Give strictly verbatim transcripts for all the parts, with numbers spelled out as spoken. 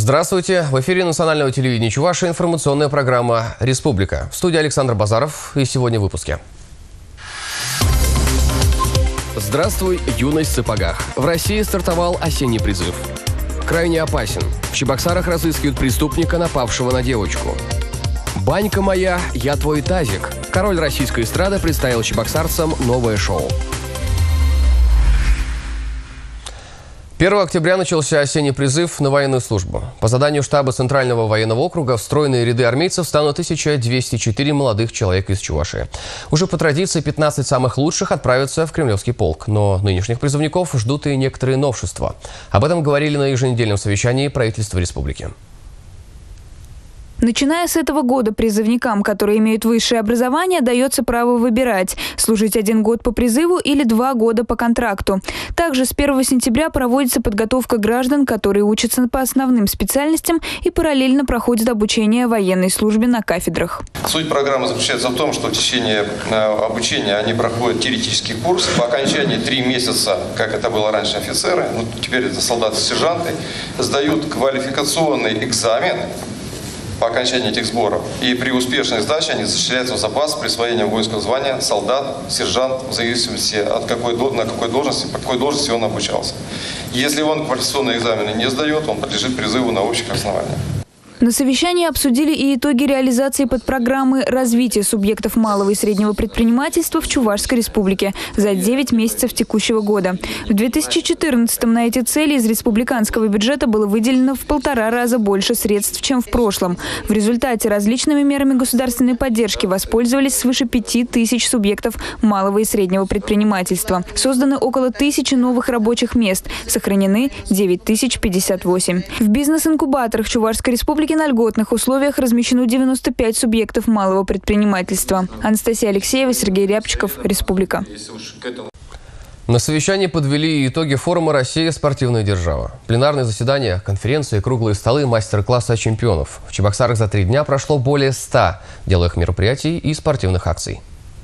Здравствуйте! В эфире национального телевидения Чувашии информационная программа «Республика». В студии Александр Базаров. И сегодня в выпуске. Здравствуй, юность в сапогах. В России стартовал осенний призыв. Крайне опасен. В Чебоксарах разыскивают преступника, напавшего на девочку. «Банька моя, я твой тазик». Король российской эстрады представил чебоксарцам новое шоу. первого октября начался осенний призыв на военную службу. По заданию штаба Центрального военного округа в стройные ряды армейцев станут тысяча двести четыре молодых человек из Чувашии. Уже по традиции пятнадцать самых лучших отправятся в Кремлевский полк. Но нынешних призывников ждут и некоторые новшества. Об этом говорили на еженедельном совещании правительства республики. Начиная с этого года призывникам, которые имеют высшее образование, дается право выбирать – служить один год по призыву или два года по контракту. Также с первого сентября проводится подготовка граждан, которые учатся по основным специальностям и параллельно проходят обучение военной службе на кафедрах. Суть программы заключается в том, что в течение обучения они проходят теоретический курс. По окончании три месяца, как это было раньше офицеры, ну, теперь это солдаты-сержанты, сдают квалификационный экзамен по окончании этих сборов. И при успешной сдаче они зачисляются в запас с присвоением воинского звания солдат, сержант, в зависимости от какой, на какой должности, по какой должности он обучался. Если он квалификационные экзамены не сдает, он подлежит призыву на общих основаниях. На совещании обсудили и итоги реализации подпрограммы развития субъектов малого и среднего предпринимательства в Чувашской республике за девять месяцев текущего года. В две тысячи четырнадцатом на эти цели из республиканского бюджета было выделено в полтора раза больше средств, чем в прошлом. В результате различными мерами государственной поддержки воспользовались свыше пяти тысяч субъектов малого и среднего предпринимательства. Созданы около тысячи новых рабочих мест, сохранены девять тысяч пятьдесят восемь. В бизнес-инкубаторах Чувашской республики на льготных условиях размещено девяносто пять субъектов малого предпринимательства. Анастасия Алексеева, Сергей Рябчиков, Республика. На совещании подвели итоги форума «Россия. Спортивная держава». Пленарные заседания, конференции, круглые столы, мастер-классы от чемпионов. В Чебоксарах за три дня прошло более ста деловых мероприятий и спортивных акций.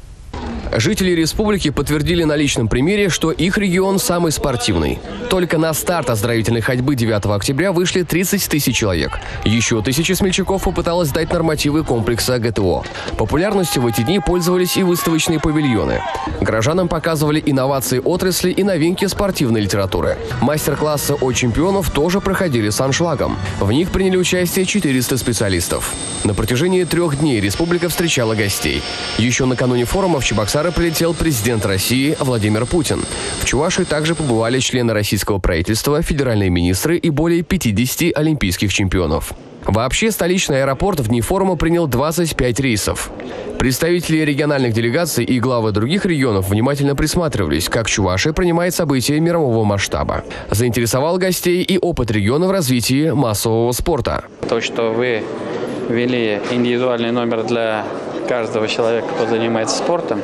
Жители республики подтвердили на личном примере, что их регион самый спортивный. Только на старт оздоровительной ходьбы девятого октября вышли тридцать тысяч человек. Еще тысячи смельчаков попыталась сдать нормативы комплекса ГТО. Популярностью в эти дни пользовались и выставочные павильоны. Горожанам показывали инновации отрасли и новинки спортивной литературы. Мастер-классы от чемпионов тоже проходили с аншлагом. В них приняли участие четыреста специалистов. На протяжении трех дней республика встречала гостей. Еще накануне форума в Чебоксары прилетел президент России Владимир Путин. В Чувашии также побывали члены российского правительства, федеральные министры и более пятидесяти олимпийских чемпионов. Вообще, столичный аэропорт в дни форума принял двадцать пять рейсов. Представители региональных делегаций и главы других регионов внимательно присматривались, как Чувашия принимает события мирового масштаба. Заинтересовал гостей и опыт региона в развитии массового спорта. То, что вы ввели индивидуальный номер для каждого человека, кто занимается спортом,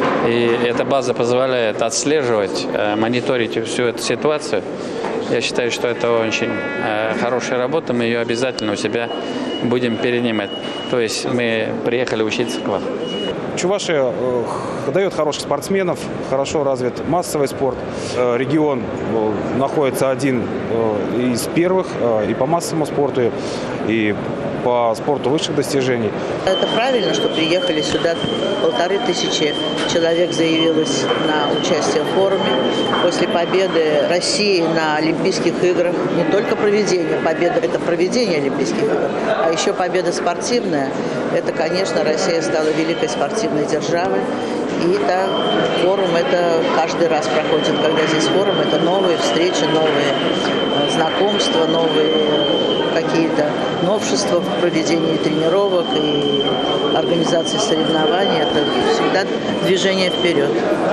и эта база позволяет отслеживать, мониторить всю эту ситуацию. Я считаю, что это очень хорошая работа, мы ее обязательно у себя будем перенимать. То есть мы приехали учиться к вам. Чувашия дает хороших спортсменов, хорошо развит массовый спорт. Регион находится один из первых и по массовому спорту, и по спорту высших достижений. Это правильно, что приехали сюда. Полторы тысячи человек заявилось на участие в форуме. После победы России на Олимпийских играх, не только проведение победы, это проведение Олимпийских игр, а еще победа спортивная. Это, конечно, Россия стала великой спортивной державой. И да, форум это каждый раз проходит, когда здесь форум, это новые встречи, новые знакомства, новые какие-то новшества в проведении тренировок и организации соревнований. Это всегда движение вперед.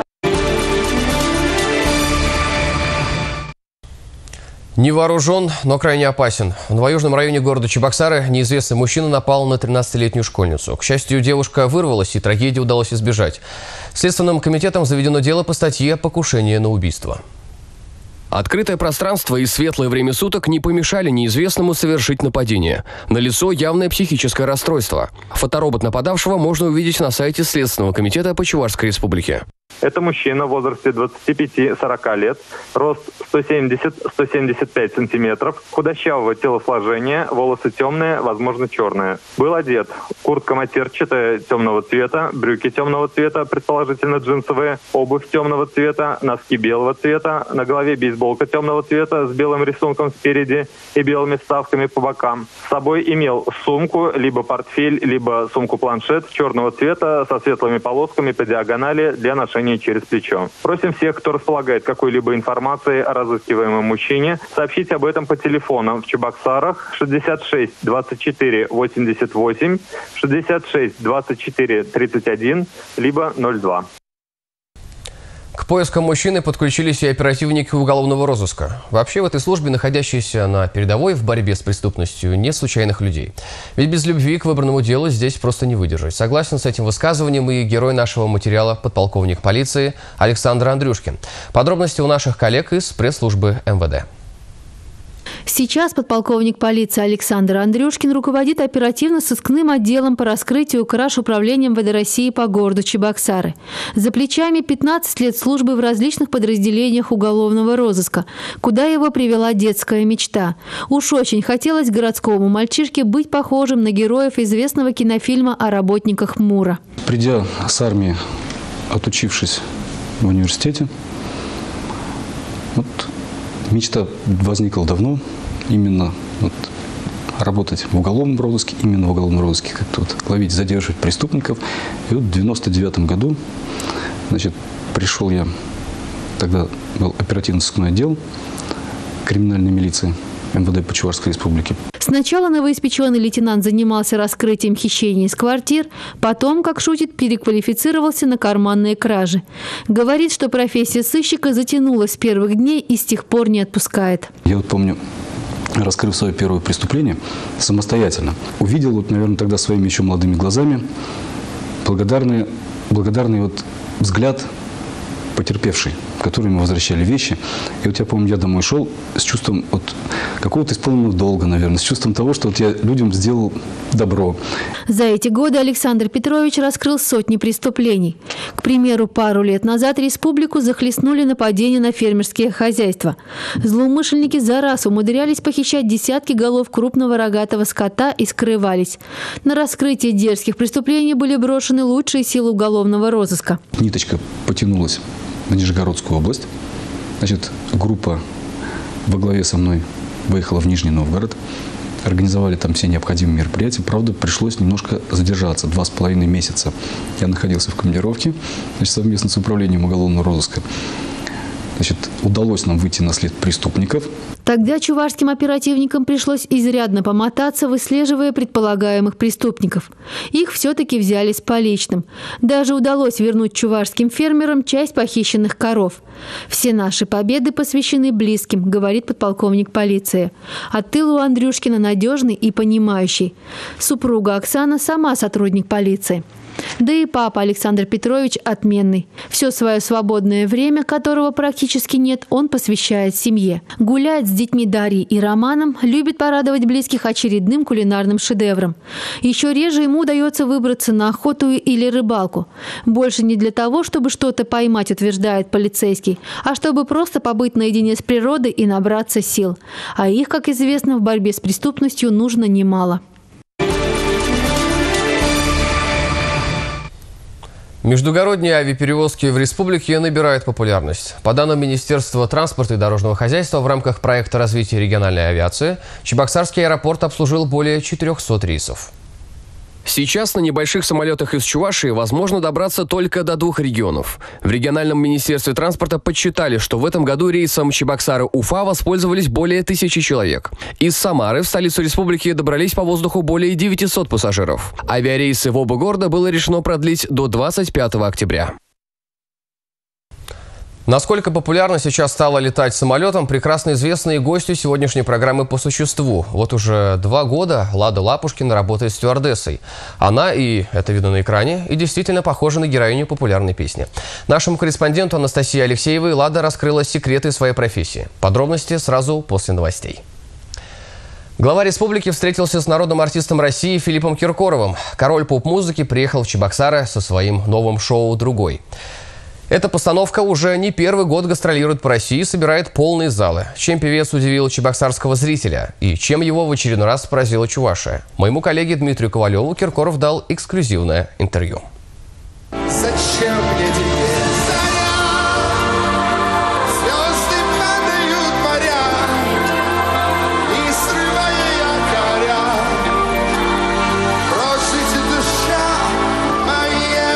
Не вооружен, но крайне опасен. В новоюжном районе города Чебоксары неизвестный мужчина напал на тринадцатилетнюю школьницу. К счастью, девушка вырвалась, и трагедии удалось избежать. Следственным комитетом заведено дело по статье «Покушение на убийство». Открытое пространство и светлое время суток не помешали неизвестному совершить нападение. Налицо явное психическое расстройство. Фоторобот нападавшего можно увидеть на сайте Следственного комитета по Чувашской республике. Это мужчина в возрасте двадцати пяти — сорока лет, рост сто семьдесят — сто семьдесят пять сантиметров, худощавого телосложения, волосы темные, возможно черные. Был одет: куртка матерчатая темного цвета, брюки темного цвета, предположительно джинсовые, обувь темного цвета, носки белого цвета, на голове бейсболка темного цвета с белым рисунком спереди и белыми вставками по бокам. С собой имел сумку, либо портфель, либо сумку-планшет черного цвета со светлыми полосками по диагонали для ношения через плечо. Просим всех, кто располагает какой-либо информацией о разыскиваемом мужчине, сообщить об этом по телефонам в Чебоксарах шестьдесят шесть двадцать четыре восемьдесят восемь, шестьдесят шесть двадцать четыре тридцать один, либо ноль два. К поискам мужчины подключились и оперативники уголовного розыска. Вообще в этой службе, находящейся на передовой в борьбе с преступностью, нет случайных людей. Ведь без любви к выбранному делу здесь просто не выдержать. Согласен с этим высказыванием и герой нашего материала, подполковник полиции Александр Андрюшкин. Подробности у наших коллег из пресс-службы эм вэ дэ. Сейчас подполковник полиции Александр Андрюшкин руководит оперативно-сыскным отделом по раскрытию краж управлением эм вэ дэ России по городу Чебоксары. За плечами пятнадцать лет службы в различных подразделениях уголовного розыска, куда его привела детская мечта. Уж очень хотелось городскому мальчишке быть похожим на героев известного кинофильма о работниках МУРа. Придя с армии, отучившись в университете, вот, мечта возникла давно, именно вот, работать в уголовном розыске, именно в уголовном розыске, как-то вот, ловить, задерживать преступников. И вот в девяносто девятом году, значит, пришел я, тогда был оперативно-сыскной отдел криминальной милиции эм вэ дэ по Чувашской республике. Сначала новоиспеченный лейтенант занимался раскрытием хищений из квартир, потом, как шутит, переквалифицировался на карманные кражи. Говорит, что профессия сыщика затянулась с первых дней и с тех пор не отпускает. Я вот помню, раскрыв свое первое преступление самостоятельно, увидел, вот, наверное, тогда своими еще молодыми глазами благодарный, благодарный вот взгляд потерпевший, которым ему возвращали вещи. И вот я помню, я домой шел с чувством вот какого-то исполненного долга, наверное, с чувством того, что вот я людям сделал добро. За эти годы Александр Петрович раскрыл сотни преступлений. К примеру, пару лет назад республику захлестнули нападения на фермерские хозяйства. Злоумышленники за раз умудрялись похищать десятки голов крупного рогатого скота и скрывались. На раскрытие дерзких преступлений были брошены лучшие силы уголовного розыска. Ниточка потянулась в Нижегородскую область. Значит, группа во главе со мной выехала в Нижний Новгород. Организовали там все необходимые мероприятия. Правда, пришлось немножко задержаться. Два с половиной месяца я находился в командировке, значит, совместно с управлением уголовного розыска. Значит, удалось нам выйти на след преступников. Тогда чувашским оперативникам пришлось изрядно помотаться, выслеживая предполагаемых преступников. Их все-таки взяли с поличным. Даже удалось вернуть чувашским фермерам часть похищенных коров. Все наши победы посвящены близким, говорит подполковник полиции. А тыл у Андрюшкина надежный и понимающий. Супруга Оксана сама сотрудник полиции. Да и папа Александр Петрович отменный. Все свое свободное время, которого практически нет, он посвящает семье. Гуляет с детьми Дарьей и Романом, любит порадовать близких очередным кулинарным шедевром. Еще реже ему удается выбраться на охоту или рыбалку. Больше не для того, чтобы что-то поймать, утверждает полицейский, а чтобы просто побыть наедине с природой и набраться сил. А их, как известно, в борьбе с преступностью нужно немало. Междугородние авиаперевозки в республике набирают популярность. По данным Министерства транспорта и дорожного хозяйства, в рамках проекта развития региональной авиации Чебоксарский аэропорт обслужил более четырёхсот рейсов. Сейчас на небольших самолетах из Чувашии возможно добраться только до двух регионов. В региональном министерстве транспорта подсчитали, что в этом году рейсом Чебоксары-Уфа воспользовались более тысячи человек. Из Самары в столицу республики добрались по воздуху более девятисот пассажиров. Авиарейсы в оба города было решено продлить до двадцать пятого октября. Насколько популярно сейчас стало летать самолетом, прекрасно известно и гостю сегодняшней программы «По существу». Вот уже два года Лада Лапушкина работает стюардессой. Она, и это видно на экране, и действительно похожа на героиню популярной песни. Нашему корреспонденту Анастасии Алексеевой Лада раскрыла секреты своей профессии. Подробности сразу после новостей. Глава республики встретился с народным артистом России Филиппом Киркоровым. Король поп-музыки приехал в Чебоксары со своим новым шоу «Другой». Эта постановка уже не первый год гастролирует по России и собирает полные залы. Чем певец удивил чебоксарского зрителя и чем его в очередной раз поразила Чувашия? Моему коллеге Дмитрию Ковалеву Киркоров дал эксклюзивное интервью. Зачем мне теперь заря? Звезды падают в моря, и срывая якоря, прожить душа моя.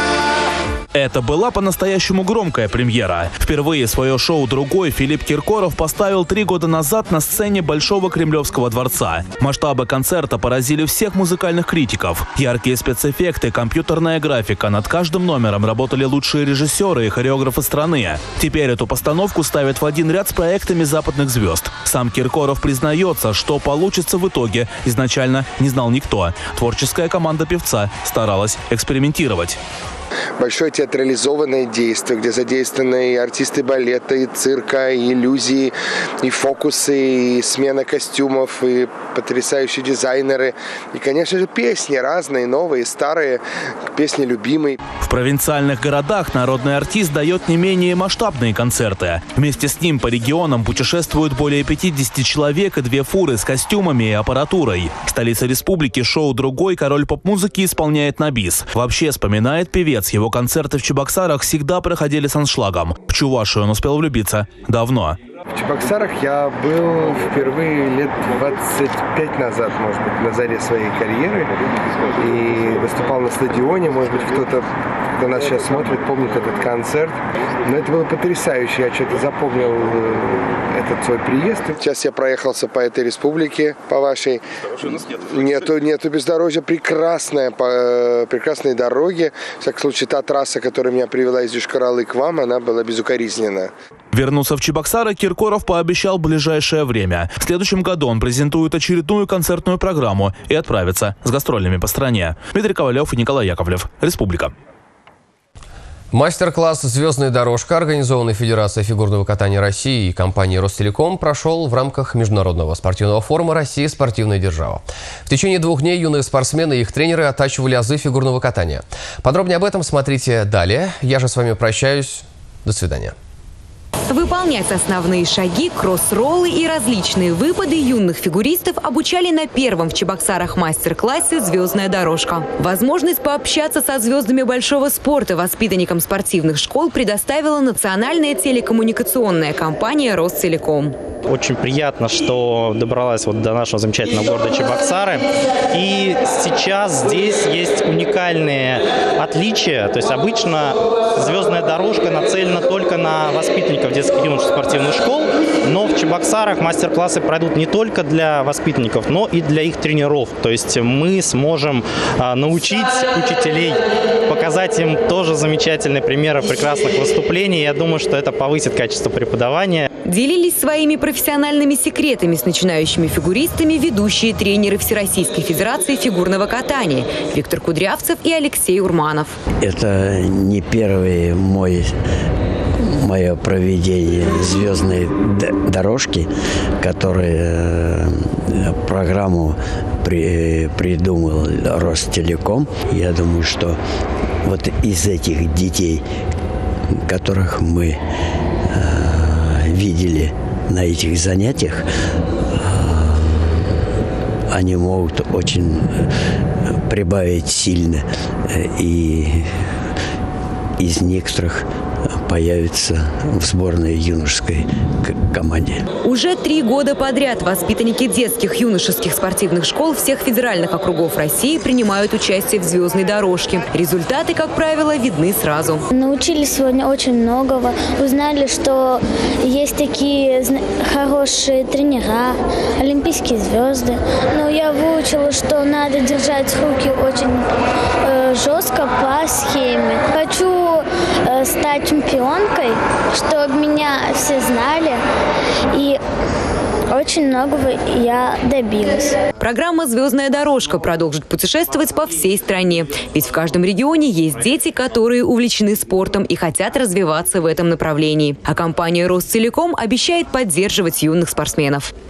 Это была по-настоящему громкая премьера. Впервые свое шоу «Другой» Филипп Киркоров поставил три года назад на сцене Большого Кремлевского дворца. Масштабы концерта поразили всех музыкальных критиков. Яркие спецэффекты, компьютерная графика. Над каждым номером работали лучшие режиссеры и хореографы страны. Теперь эту постановку ставят в один ряд с проектами западных звезд. Сам Киркоров признается, что получится в итоге, изначально не знал никто. Творческая команда певца старалась экспериментировать. Большое театрализованное действие, где задействованы и артисты балета, и цирка, и иллюзии, и фокусы, и смена костюмов, и потрясающие дизайнеры. И, конечно же, песни разные, новые, старые, песни любимые. В провинциальных городах народный артист дает не менее масштабные концерты. Вместе с ним по регионам путешествуют более пятидесяти человек и две фуры с костюмами и аппаратурой. В столице республики шоу «Другой» король поп-музыки исполняет на бис. Вообще, вспоминает певец, его концерты в Чебоксарах всегда проходили с аншлагом. В Чувашию он успел влюбиться давно. В Чебоксарах я был впервые лет двадцать пять назад, может быть, на заре своей карьеры. И выступал на стадионе. Может быть, кто-то, кто нас сейчас смотрит, помнит этот концерт. Но это было потрясающе. Я что-то запомнил этот свой приезд. Сейчас я проехался по этой республике, по вашей. Нету, нету бездорожья. Прекрасная, по, прекрасные дороги. В всяком случае, та трасса, которая меня привела из Йошкар-Олы к вам, она была безукоризненна. Вернуться в Чебоксары Киркоров пообещал в ближайшее время. В следующем году он презентует очередную концертную программу и отправится с гастролями по стране. Дмитрий Ковалев и Николай Яковлев. Республика. Мастер-класс «Звездная дорожка», организованный Федерацией фигурного катания России и компанией «Ростелеком», прошел в рамках Международного спортивного форума «Россия. Спортивная держава». В течение двух дней юные спортсмены и их тренеры оттачивали азы фигурного катания. Подробнее об этом смотрите далее. Я же с вами прощаюсь. До свидания. Выполнять основные шаги, кросс-роллы и различные выпады юных фигуристов обучали на первом в Чебоксарах мастер-классе «Звездная дорожка». Возможность пообщаться со звездами большого спорта воспитанникам спортивных школ предоставила национальная телекоммуникационная компания «Ростелеком». Очень приятно, что добралась вот до нашего замечательного города Чебоксары. И сейчас здесь есть уникальные отличия. То есть обычно «Звездная дорожка» нацелена только на воспитанников детских и юношеских спортивных школ, но в Чебоксарах мастер-классы пройдут не только для воспитанников, но и для их тренеров. То есть мы сможем а, научить учителей, показать им тоже замечательные примеры прекрасных выступлений. Я думаю, что это повысит качество преподавания. Делились своими профессиональными секретами с начинающими фигуристами ведущие тренеры Всероссийской Федерации фигурного катания Виктор Кудрявцев и Алексей Урманов. Это не первый мой мое проведение «Звездной дорожки», которая программу при, придумал Ростелеком. Я думаю, что вот из этих детей, которых мы э, видели на этих занятиях, э, они могут очень прибавить сильно, и из некоторых появится в сборной юношеской команде. Уже три года подряд воспитанники детских юношеских спортивных школ всех федеральных округов России принимают участие в «Звездной дорожке». Результаты, как правило, видны сразу. Научились сегодня очень многого. Узнали, что есть такие хорошие тренера, олимпийские звезды. Но я выучила, что надо держать руки очень э, жестко по схеме. Хочу э, стать чемпионкой, чтобы меня все знали, и очень многого я добилась. Программа «Звездная дорожка» продолжит путешествовать по всей стране. Ведь в каждом регионе есть дети, которые увлечены спортом и хотят развиваться в этом направлении. А компания «Ростелеком» обещает поддерживать юных спортсменов.